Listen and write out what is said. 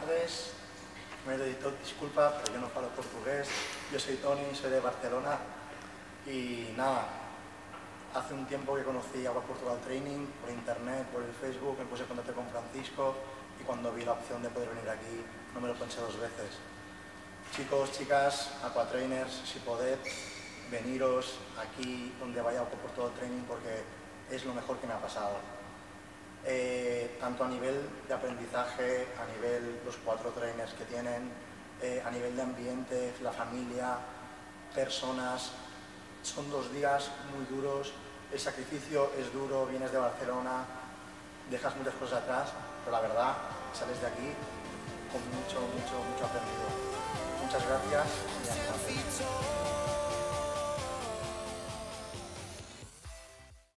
tardes. Primer de tot, disculpa, pero yo no falo portugués. Yo soy Toni, soy de Barcelona y nada, hace un tiempo que conocí Aqua Portugal Training por internet, por el Facebook, me puse en contacto con Francisco y cuando vi la opción de poder venir aquí no me lo pensé dos veces. Chicos, chicas, Aqua Trainers, si podéis, veniros aquí donde vaya Aqua Portugal Training porque es lo mejor que me ha pasado. Tanto a nivel de aprendizaje, a nivel los 4 trainers que tienen, a nivel de ambiente, la familia, personas. Son 2 días muy duros, el sacrificio es duro, vienes de Barcelona, dejas muchas cosas atrás, pero la verdad sales de aquí con mucho aprendido. Muchas gracias y hasta luego.